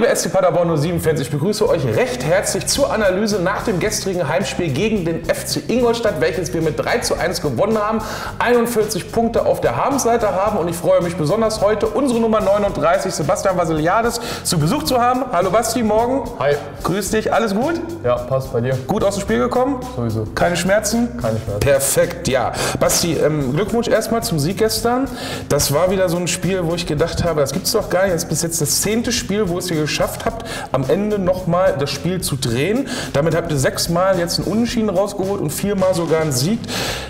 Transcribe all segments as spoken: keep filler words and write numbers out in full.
Liebe S C Paderborn null sieben-Fans, ich begrüße euch recht herzlich zur Analyse nach dem gestrigen Heimspiel gegen den F C Ingolstadt, welches wir mit drei zu eins gewonnen haben, einundvierzig Punkte auf der Habenseite haben und ich freue mich besonders heute, unsere Nummer neununddreißig, Sebastian Vassiliadis, zu Besuch zu haben. Hallo Basti, morgen. Hi. Grüß dich, alles gut? Ja, passt bei dir. Gut aus dem Spiel gekommen? Sowieso. Keine Schmerzen? Keine Schmerzen. Perfekt, ja. Basti, ähm, Glückwunsch erstmal zum Sieg gestern. Das war wieder so ein Spiel, wo ich gedacht habe, das gibt es doch gar nicht. Das ist bis jetzt das zehnte Spiel, wo es ihr geschafft habt, am Ende nochmal das Spiel zu drehen. Damit habt ihr sechsmal jetzt einen Unentschieden rausgeholt und viermal sogar einen Sieg.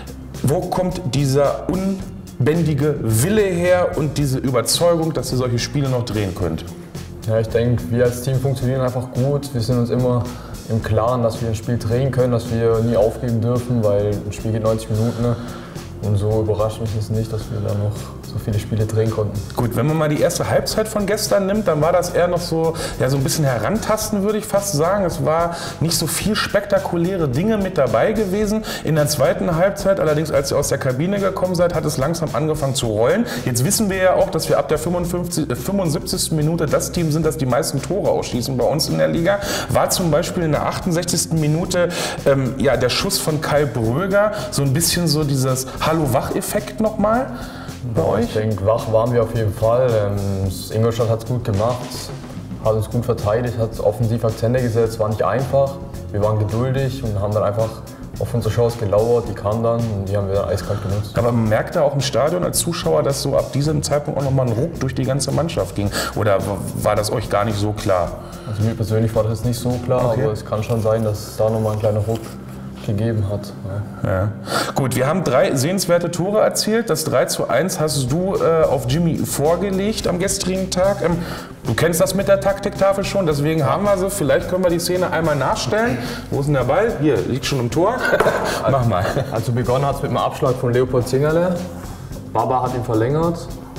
Wo kommt dieser unbändige Wille her und diese Überzeugung, dass ihr solche Spiele noch drehen könnt? Ja, ich denke, wir als Team funktionieren einfach gut. Wir sind uns immer im Klaren, dass wir ein Spiel drehen können, dass wir nie aufgeben dürfen, weil ein Spiel geht neunzig Minuten. Ne? Und so überrascht mich es nicht, dass wir da noch so viele Spiele drehen konnten. Gut, wenn man mal die erste Halbzeit von gestern nimmt, dann war das eher noch so, ja, so ein bisschen herantasten, würde ich fast sagen. Es war nicht so viel spektakuläre Dinge mit dabei gewesen. In der zweiten Halbzeit, allerdings als ihr aus der Kabine gekommen seid, hat es langsam angefangen zu rollen. Jetzt wissen wir ja auch, dass wir ab der fünfundsiebzigsten Minute das Team sind, das die meisten Tore ausschießen bei uns in der Liga. War zum Beispiel in der achtundsechzigsten Minute ähm, ja, der Schuss von Kai Bröger, so ein bisschen so dieses Hallo-Wach-Effekt nochmal. Bei euch? Ich denke, wach waren wir auf jeden Fall. Ähm, Ingolstadt hat es gut gemacht, hat uns gut verteidigt, hat offensiv Akzente gesetzt, war nicht einfach. Wir waren geduldig und haben dann einfach auf unsere Chance gelauert, die kamen dann und die haben wir dann eiskalt genutzt. Aber man merkt da auch im Stadion als Zuschauer, dass so ab diesem Zeitpunkt auch nochmal ein Ruck durch die ganze Mannschaft ging. Oder war das euch gar nicht so klar? Also mir persönlich war das jetzt nicht so klar, Okay. aber es kann schon sein, dass es da nochmal ein kleiner Ruck gegeben hat. Ja. Ja. Gut, wir haben drei sehenswerte Tore erzielt. Das drei zu eins hast du äh, auf Jimmy vorgelegt am gestrigen Tag. Ähm, du kennst das mit der Taktiktafel schon, deswegen haben wir sie. Vielleicht können wir die Szene einmal nachstellen. Wo ist denn der Ball? Hier, liegt schon im Tor. Mach mal. Also begonnen hat es mit einem Abschlag von Leopold Zingerle. Baba hat ihn verlängert.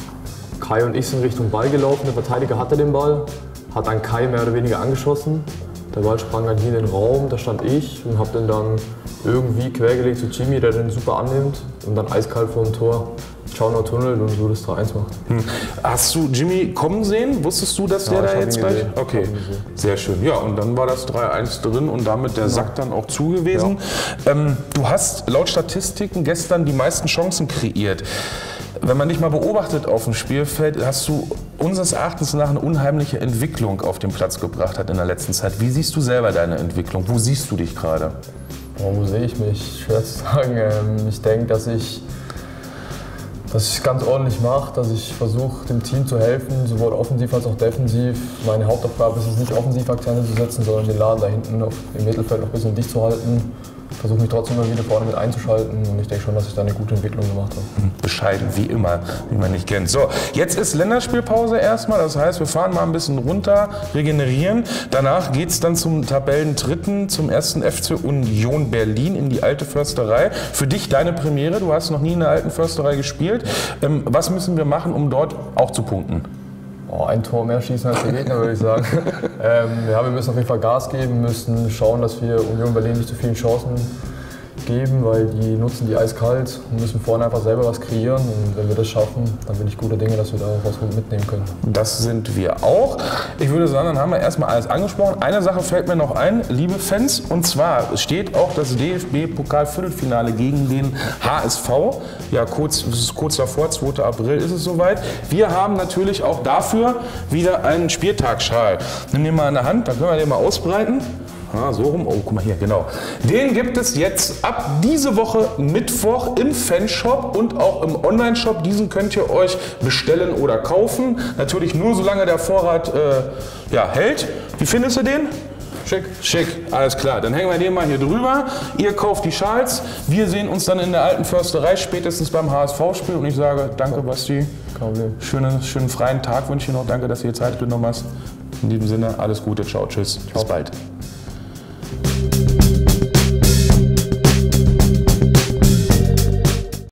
Kai und ich sind Richtung Ball gelaufen. Der Verteidiger hatte den Ball, hat dann Kai mehr oder weniger angeschossen. Der Ball sprang dann hier in den Raum, da stand ich und habe den dann irgendwie quergelegt zu Jimmy, der den super annimmt und dann eiskalt vor dem Tor Schauner tunnelt und so das drei eins macht. Hm. Hast du Jimmy kommen sehen? Wusstest du, dass Ja, der ich da hab jetzt ihn gleich? gesehen. Okay, Ich hab ihn gesehen. sehr schön. Ja, und dann war das drei eins drin und damit der Sack dann auch zu gewesen. Ähm, du hast laut Statistiken gestern die meisten Chancen kreiert. Wenn man dich mal beobachtet auf dem Spielfeld, hast du unseres Erachtens nach eine unheimliche Entwicklung auf den Platz gebracht hat in der letzten Zeit. Wie siehst du selber deine Entwicklung? Wo siehst du dich gerade? Oh, wo sehe ich mich? Schwer zu sagen. Ähm, Ich denke, dass ich dass ich es ganz ordentlich mache, dass ich versuche, dem Team zu helfen, sowohl offensiv als auch defensiv. Meine Hauptaufgabe ist es nicht, Offensivakzente zu setzen, sondern den Laden da hinten auf, im Mittelfeld noch ein bisschen dicht zu halten. Versuche mich trotzdem immer wieder vorne mit einzuschalten und ich denke schon, dass ich da eine gute Entwicklung gemacht habe. Bescheiden, wie immer, wie man nicht kennt. So, jetzt ist Länderspielpause erstmal, das heißt, wir fahren mal ein bisschen runter, regenerieren. Danach geht es dann zum Tabellendritten, zum ersten F C Union Berlin in die Alte Försterei. Für dich deine Premiere, du hast noch nie in der Alten Försterei gespielt. Ähm, was müssen wir machen, um dort auch zu punkten? Oh, ein Tor mehr schießen als der Gegner, würde ich sagen. ähm, ja, wir müssen auf jeden Fall Gas geben, müssen schauen, dass wir Union Berlin nicht zu viele Chancen geben, weil die nutzen die eiskalt und müssen vorne einfach selber was kreieren. Und wenn wir das schaffen, dann bin ich guter Dinge, dass wir da auch was gut mitnehmen können. Das sind wir auch. Ich würde sagen, dann haben wir erstmal alles angesprochen. Eine Sache fällt mir noch ein, liebe Fans, und zwar steht auch das D F B-Pokal-Viertelfinale gegen den H S V. Ja, kurz, das ist kurz davor, zweiter April ist es soweit. Wir haben natürlich auch dafür wieder einen Spieltagsschal. Nimm den mal in der Hand, dann können wir den mal ausbreiten. Ah, so rum. Oh, guck mal hier, genau. Den gibt es jetzt ab diese Woche Mittwoch im Fanshop und auch im Online-Shop. Diesen könnt ihr euch bestellen oder kaufen. Natürlich nur, solange der Vorrat äh, ja, hält. Wie findest du den? Schick. Schick, alles klar. Dann hängen wir den mal hier drüber. Ihr kauft die Schals. Wir sehen uns dann in der Alten Försterei, spätestens beim H S V-Spiel. Und ich sage, danke Basti. Kein Problem. Schönen, schönen freien Tag wünsche ich dir noch. Danke, dass du dir Zeit genommen hast. In diesem Sinne, alles Gute. Ciao, tschüss. Bis bald.